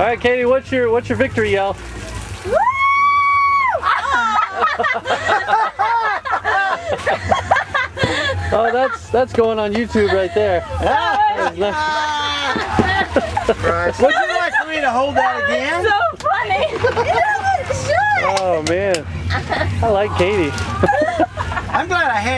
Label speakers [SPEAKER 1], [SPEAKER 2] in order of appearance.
[SPEAKER 1] All right, Katie, what's your victory yell?
[SPEAKER 2] Woo!
[SPEAKER 1] Oh, that's going on YouTube right there.
[SPEAKER 3] Would you like for me to hold that again?
[SPEAKER 2] So funny.
[SPEAKER 1] Oh man, I like Katie.
[SPEAKER 3] I'm glad I had